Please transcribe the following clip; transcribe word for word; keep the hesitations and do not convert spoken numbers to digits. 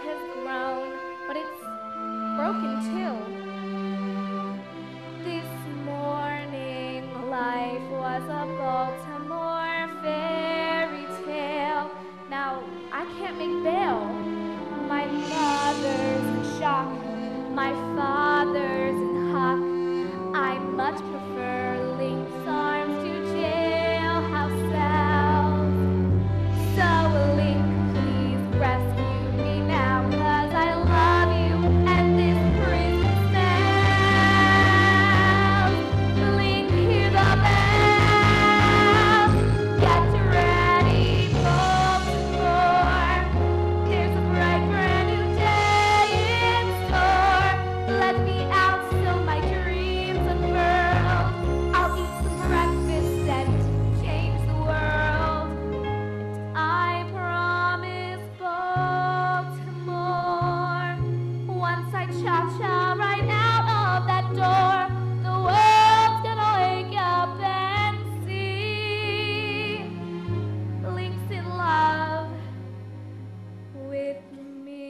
has grown, but it's broken too. This morning life was a Baltimore fairy tale. Now I can't make bail. My mother's in shock, my father's in hock. I much prefer lynx arms to jailhouse cells. So link, please rescue me now, 'cause I love you and this prison smells. Link, hear the bells. Get ready, Baltimore. There's a bright brand new day in store. Let me out so my dreams unfurl. I'll eat some breakfast and change the world. And I promise Baltimore, once I cha-cha right out of that door, the world's gonna wake up and see Links in love with me.